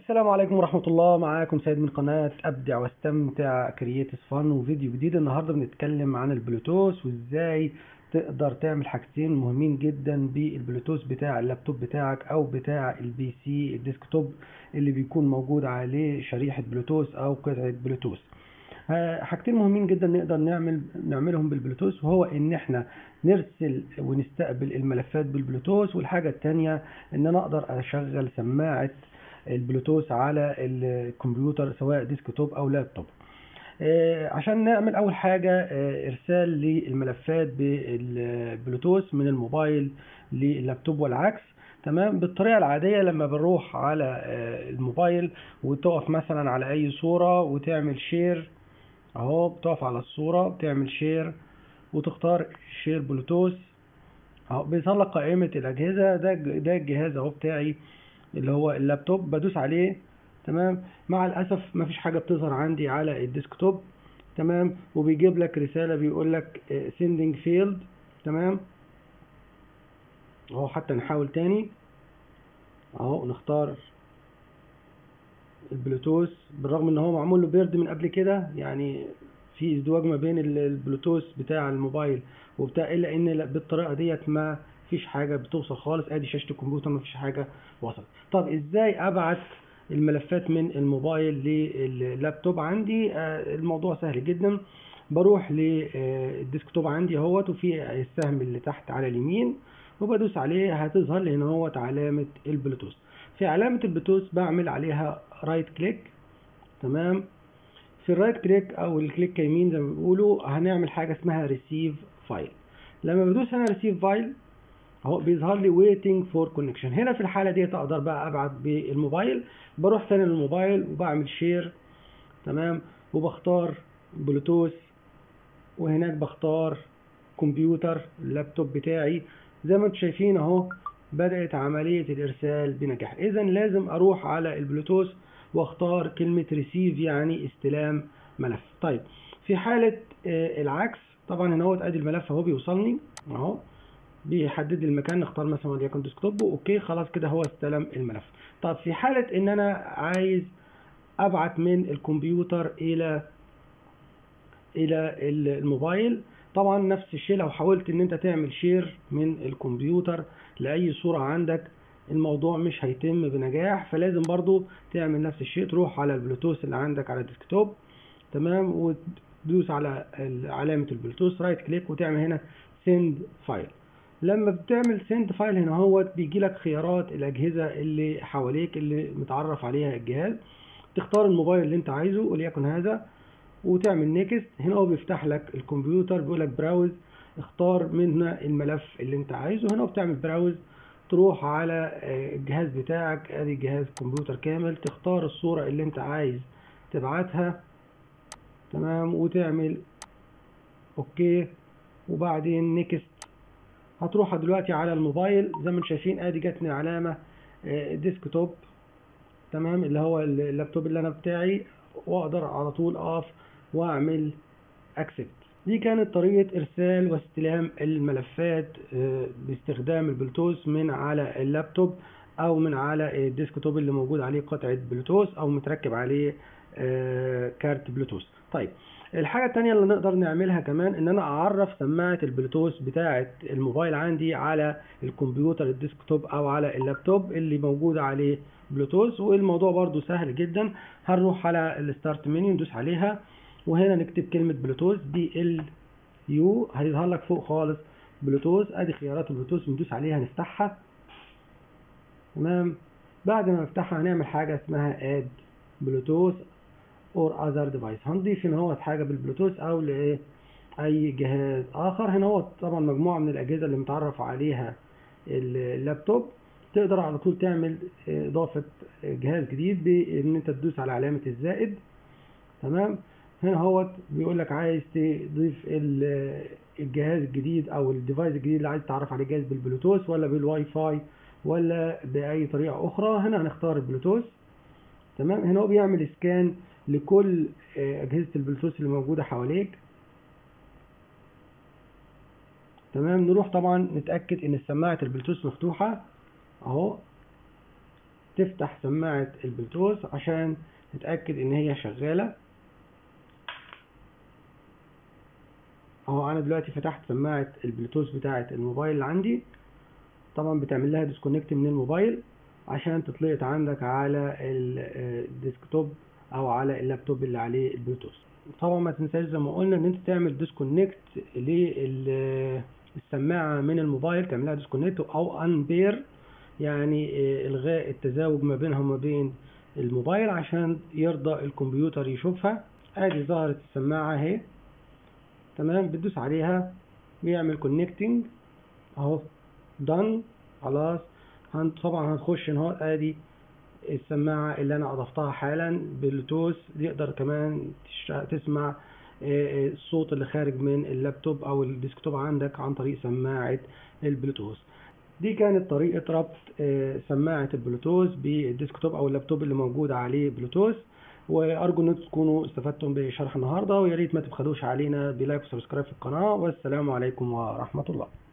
السلام عليكم ورحمة الله. معاكم سيد من قناة أبدع واستمتع كرييتيف فن، وفيديو جديد. النهاردة بنتكلم عن البلوتوث وإزاي تقدر تعمل حاجتين مهمين جدا بالبلوتوث بتاع اللابتوب بتاعك أو بتاع البي سي الديسكتوب اللي بيكون موجود عليه شريحة بلوتوث أو قطعة بلوتوث. حاجتين مهمين جدا نقدر نعملهم بالبلوتوث، وهو ان احنا نرسل ونستقبل الملفات بالبلوتوث، والحاجة التانية ان انا اقدر اشغل سماعة البلوتوث على الكمبيوتر سواء ديسكتوب او لابتوب. عشان نعمل اول حاجة ارسال للملفات بالبلوتوث من الموبايل لللابتوب والعكس. تمام. بالطريقة العادية لما بنروح على الموبايل وتقف مثلا على اي صورة وتعمل شير اهو، بتقف على الصورة بتعمل شير وتختار شير بلوتوث اهو، بيظهر لك قائمة الأجهزة. ده الجهاز اهو بتاعي اللي هو اللابتوب، بدوس عليه. تمام. مع الأسف مفيش حاجة بتظهر عندي على الديسكتوب. تمام. وبيجيب لك رسالة بيقول لك sending failed. تمام اهو، حتى نحاول تاني اهو، نختار البلوتوث بالرغم ان هو معمول له بيرد من قبل كده، يعني في ازدواج ما بين البلوتوث بتاع الموبايل وبتاع، الا ان بالطريقه ديت ما فيش حاجه بتوصل خالص. ادي شاشه الكمبيوتر ما فيش حاجه وصلت. طب ازاي ابعت الملفات من الموبايل لللابتوب عندي؟ الموضوع سهل جدا. بروح للديسكتوب عندي اهوت، وفي السهم اللي تحت على اليمين وبدوس عليه، هتظهر لي هنا اهوت علامه البلوتوث. في علامة البلوتوث بعمل عليها رايت كليك. تمام. في الرايت كليك او الكليك يمين زي ما بيقولوا، هنعمل حاجة اسمها ريسيف فايل. لما بدوس هنا ريسيف فايل اهو، بيظهر لي ويتنج فور كونكشن. هنا في الحالة دي اقدر بقى ابعت بالموبايل. بروح تاني للموبايل وبعمل شير. تمام. وبختار بلوتوث، وهناك بختار كمبيوتر اللابتوب بتاعي. زي ما انتم شايفين اهو، بدأت عملية الإرسال بنجاح. إذا لازم أروح على البلوتوث واختار كلمة ريسيف يعني استلام ملف. طيب في حالة العكس، طبعا هنا هو ادي الملف اهو بيوصلني اهو، بيحدد لي المكان. نختار مثلا وليكن ديسكتوب. اوكي خلاص كده هو استلم الملف. طب في حالة ان انا عايز ابعت من الكمبيوتر الى الموبايل، طبعا نفس الشيء. لو حاولت ان انت تعمل شير من الكمبيوتر لاي صورة عندك، الموضوع مش هيتم بنجاح. فلازم برضو تعمل نفس الشيء، تروح على البلوتوث اللي عندك على الديسكتوب. تمام. وتدوس على علامة البلوتوث رايت كليك وتعمل هنا سند فايل. لما بتعمل سند فايل هنا هو بيجي لك خيارات الاجهزة اللي حواليك اللي متعرف عليها الجهاز. تختار الموبايل اللي انت عايزه وليكن هذا، وتعمل نيكست. هنا هو بيفتح لك الكمبيوتر بيقول لك براوز، اختار منها الملف اللي انت عايزه. هنا وبتعمل براوز، تروح على الجهاز بتاعك. ادي جهاز كمبيوتر كامل، تختار الصورة اللي انت عايز تبعتها. تمام. وتعمل اوكي وبعدين نيكست. هتروح دلوقتي على الموبايل زي ما انتم شايفين، ادي جاتني علامة ديسكتوب. تمام. اللي هو اللابتوب اللي انا بتاعي، واقدر على طول اقف واعمل اكسبت. دي كانت طريقة ارسال واستلام الملفات باستخدام البلوتوث من على اللابتوب او من على الديسكتوب اللي موجود عليه قطعة بلوتوث او متركب عليه كارت بلوتوث. طيب الحاجة التانية اللي نقدر نعملها كمان ان انا اعرف سماعة البلوتوث بتاعة الموبايل عندي على الكمبيوتر الديسكتوب او على اللابتوب اللي موجود عليه بلوتوث. والموضوع برضو سهل جدا. هنروح على الستارت منيو ندوس عليها، وهنا نكتب كلمة بلوتوث BLU، هيظهر لك فوق خالص بلوتوث. ادي خيارات البلوتوث، ندوس عليها نفتحها. تمام. بعد ما نفتحها هنعمل حاجة اسمها add bluetooth or other device. هنضيف هنا هو حاجة بالبلوتوث او لايه اي جهاز اخر. هنا هو طبعا مجموعة من الاجهزة اللي متعرف عليها اللابتوب. تقدر على طول تعمل اضافة جهاز جديد بان انت تدوس على علامة الزائد. تمام. هنا هو بيقول لك عايز تضيف الجهاز الجديد او الديفايس الجديد اللي عايز تعرف عليه جهاز بالبلوتوث ولا بالواي فاي ولا باي طريقه اخرى. هنا هنختار البلوتوث. تمام. هنا هو بيعمل سكان لكل اجهزه البلوتوث اللي موجوده حواليك. تمام. نروح طبعا نتاكد ان سماعه البلوتوث مفتوحه اهو، تفتح سماعة البلوتوث عشان تتأكد ان هي شغالة. اهو انا دلوقتي فتحت سماعة البلوتوث بتاعة الموبايل اللي عندي. طبعا بتعمل لها ديسكونكت من الموبايل عشان تتلقط عندك على الديسكتوب او على اللابتوب اللي عليه البلوتوث. طبعا ما تنساش زي ما قلنا ان انت تعمل ديسكونكت للسماعة من الموبايل، تعملها ديسكونكت او انبير، يعني الغاء التزاوج ما بينها وما بين الموبايل عشان يرضى الكمبيوتر يشوفها. ادي ظهرت السماعة اهي، تمام. بتدوس عليها بيعمل كونكتنج اهو، دان، خلاص. طبعا هنخش اهو، ادي السماعة اللي انا اضفتها حالا بلوتوث، يقدر كمان تسمع الصوت اللي خارج من اللابتوب او الديسكتوب عندك عن طريق سماعة البلوتوث. دي كانت طريقة ربط سماعة البلوتوث بالديسكتوب او اللابتوب اللي موجود عليه بلوتوث. وارجو ان تكونوا استفدتم بشرح النهارده، ويا ريت ما تبخلوش علينا بلايك وسبسكرايب في القناة. والسلام عليكم ورحمة الله.